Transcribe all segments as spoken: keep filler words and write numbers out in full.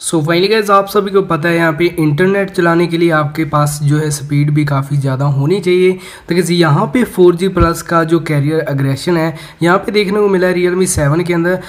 So finally guys आप सभी को पता है यहाँ पे इंटरनेट चलाने के लिए आपके पास जो है स्पीड भी काफ़ी ज़्यादा होनी चाहिए। तो गाइस यहाँ पे फोर जी प्लस का जो कैरियर अग्रेशन है यहाँ पे देखने को मिला है रियलमी सेवन के अंदर।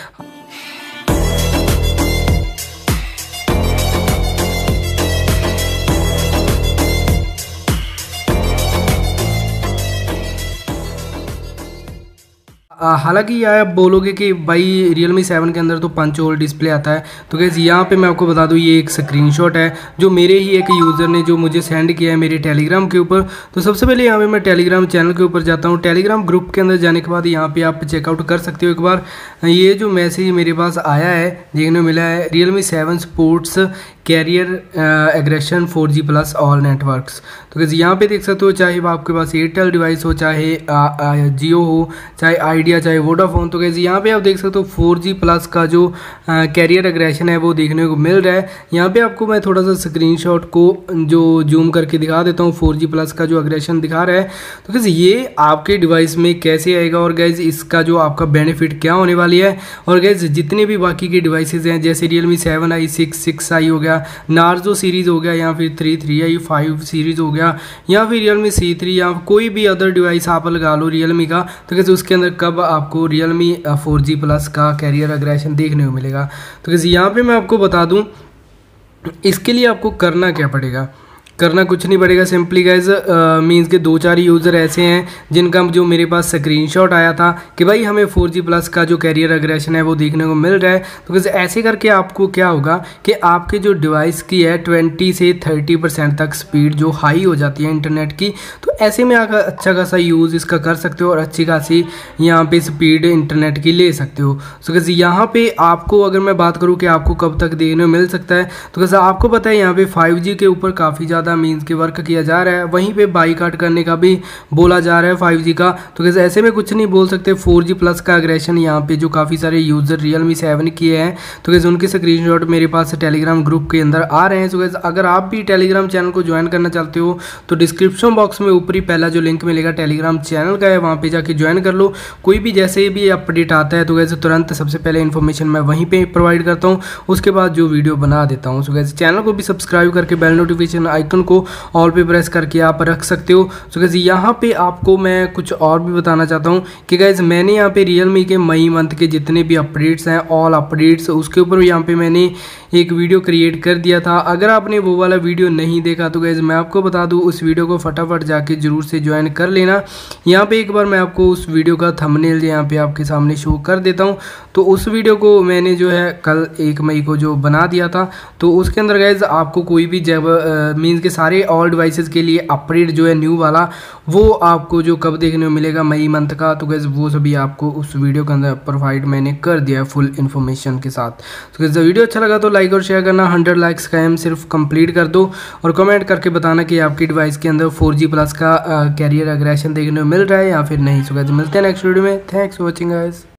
हालांकि आप बोलोगे कि भाई रियलमी सेवन के अंदर तो पंच होल डिस्प्ले आता है, तो गाइस यहाँ पे मैं आपको बता दूँ ये एक स्क्रीनशॉट है जो मेरे ही एक यूज़र ने जो मुझे सेंड किया है मेरे टेलीग्राम के ऊपर। तो सबसे पहले यहाँ पे मैं टेलीग्राम चैनल के ऊपर जाता हूँ। टेलीग्राम ग्रुप के अंदर जाने के बाद यहाँ पे आप चेकआउट कर सकते हो। एक बार ये जो मैसेज मेरे पास आया है देखने को मिला है, Realme seven supports carrier aggregation four G plus all networks. तो गाइस यहाँ पे देख सकते हो, चाहे वो आपके पास एयरटेल डिवाइस हो, चाहे जियो हो, चाहे आइडिया, चाहे वोडाफोन। तो गाइस यहाँ पे आप देख सकते हो फोर जी प्लस का जो कैरियर एग्रेशन है वो देखने को मिल रहा है। यहाँ पे आपको मैं थोड़ा सा स्क्रीनशॉट को जो जूम करके दिखा देता हूँ, फोर जी प्लस का जो एग्रेशन दिखा रहा है। तो गाइस ये आपके डिवाइस में कैसे आएगा और गाइस इसका जो आपका बेनिफिट क्या होने वाली है। और गाइस जितने भी बाकी के डिवाइसेज हैं जैसे Realme seven I, six six I हो गया, नार्जो सीरीज़ हो गया, या फिर three three I, five series हो गया, या फिर रियलमी सी थ्री, या कोई भी अदर डिवाइस आप लगा लो रियलमी का, तो कैसे उसके अंदर कब आपको रियलमी फोर जी प्लस का कैरियर अग्रेशन देखने को मिलेगा। तो कैसे यहाँ पे मैं आपको बता दूँ इसके लिए आपको करना क्या पड़ेगा। करना कुछ नहीं पड़ेगा, सिंपली गाइज मीन्स के दो चार यूज़र ऐसे हैं जिनका जो मेरे पास स्क्रीनशॉट आया था कि भाई हमें फोर जी प्लस का जो कैरियर अग्रेशन है वो देखने को मिल रहा है। तो गाइज ऐसे करके आपको क्या होगा कि आपके जो डिवाइस की है ट्वेंटी से थर्टी परसेंट तक स्पीड जो हाई हो जाती है इंटरनेट की, तो ऐसे में आप अच्छा खासा यूज़ इसका कर सकते हो और अच्छी खासी यहाँ पे स्पीड इंटरनेट की ले सकते हो। तो गाइज यहाँ पे आपको अगर मैं बात करूँ कि आपको कब तक देखने को मिल सकता है, तो गाइज आपको पता है यहाँ पे फाइव जी के ऊपर काफ़ी ज़्यादा मीन्स के वर्क किया जा रहा है, वहीं पे बाईकाट करने का भी बोला जा रहा है फाइव जी का। तो कैसे ऐसे में कुछ नहीं बोल सकते। फोर जी प्लस का अग्रेशन यहाँ पे जो काफ़ी सारे यूज़र रियलमी सेवन किए हैं, तो कैसे उनके स्क्रीनशॉट मेरे पास टेलीग्राम ग्रुप के अंदर आ रहे हैं। तो कैसे अगर आप भी टेलीग्राम चैनल को ज्वाइन करना चाहते हो तो डिस्क्रिप्शन बॉक्स में ऊपरी पहला जो लिंक मिलेगा टेलीग्राम चैनल का है, वहाँ पर जाके ज्वाइन कर लो। कोई भी जैसे भी अपडेट आता है तो कैसे तुरंत सबसे पहले इन्फॉर्मेशन मैं वहीं पर प्रोवाइड करता हूँ, उसके बाद जो वीडियो बना देता हूँ। तो कैसे चैनल को भी सब्सक्राइब करके बेल नोटिफिकेशन आइकन को ऑल पे प्रेस करके आप रख सकते हो। सो गाइस यहाँ पे आपको मैं कुछ और भी बताना चाहता हूँ कि गाइस मैंने यहाँ पे रियलमी के मई मंथ के जितने भी अपडेट्स हैं, ऑल अपडेट्स, उसके ऊपर यहाँ पे मैंने एक वीडियो क्रिएट कर दिया था। अगर आपने वो वाला वीडियो नहीं देखा तो गाइस मैं आपको बता दूँ उस वीडियो को फटाफट जाके जरूर से ज्वाइन कर लेना। यहाँ पे एक बार मैं आपको उस वीडियो का थंबनेल यहाँ पे आपके सामने शो कर देता हूँ। तो उस वीडियो को मैंने जो है कल एक मई को जो बना दिया था, तो उसके अंदर गाइस आपको कोई भी जब मीन्स के सारे ऑल डिवाइसेस के लिए अपडेट जो है न्यू वाला वो आपको जो कब देखने को मिलेगा मई मंथ का, तो गाइस वो सभी आपको उस वीडियो के अंदर प्रोवाइड मैंने कर दिया है फुल इन्फॉर्मेशन के साथ। तो गाइस वीडियो अच्छा लगा तो लाइक और शेयर करना, हंड्रेड लाइक्स का एम सिर्फ कंप्लीट कर दो और कमेंट करके बताना कि आपकी डिवाइस के अंदर फोर जी प्लस का कैरियर अग्रेशन देखने को मिल रहा है या फिर नहीं। सो गाइस मिलते हैं नेक्स्ट वीडियो में। Thanks for watching guys.